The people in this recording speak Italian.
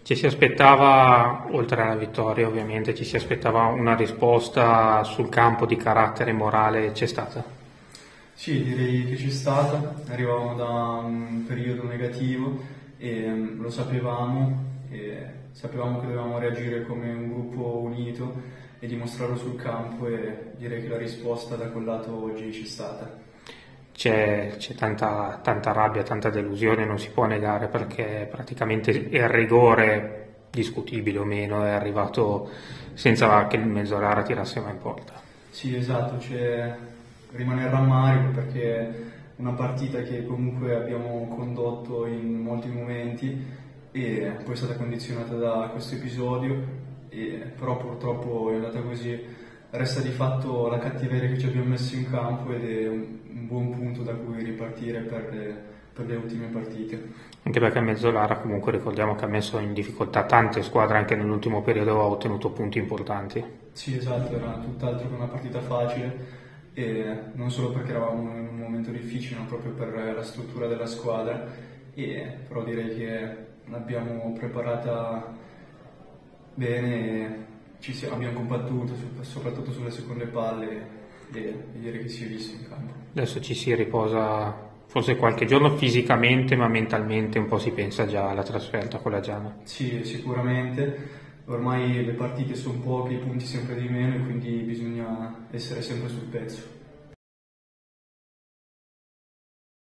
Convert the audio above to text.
Ci si aspettava, oltre alla vittoria ovviamente, ci si aspettava una risposta sul campo di carattere e morale, c'è stata? Sì, direi che c'è stata, arrivavamo da un periodo negativo e sapevamo che dovevamo reagire come un gruppo unito e dimostrarlo sul campo e direi che la risposta da quel lato oggi c'è stata. C'è tanta rabbia, tanta delusione, non si può negare perché praticamente il rigore, discutibile o meno, è arrivato senza che il Mezzolara tirasse mai in porta. Sì, esatto, rimane il rammarico perché una partita che comunque abbiamo condotto in molti momenti e poi è stata condizionata da questo episodio, però purtroppo è andata così. Resta di fatto la cattiveria che ci abbiamo messo in campo ed è un buon punto da cui ripartire per le ultime partite. Anche perché il Mezzolara comunque ricordiamo che ha messo in difficoltà tante squadre, anche nell'ultimo periodo ha ottenuto punti importanti. Sì, esatto, era tutt'altro che una partita facile e non solo perché eravamo in un momento difficile, ma proprio per la struttura della squadra, però direi che l'abbiamo preparata bene, abbiamo combattuto soprattutto sulle seconde palle e direi che si è visto in campo. Adesso ci si riposa forse qualche giorno fisicamente, ma mentalmente un po' si pensa già alla trasferta con la Giana. Sì, sicuramente. Ormai le partite sono poche, i punti sempre di meno e quindi bisogna essere sempre sul pezzo.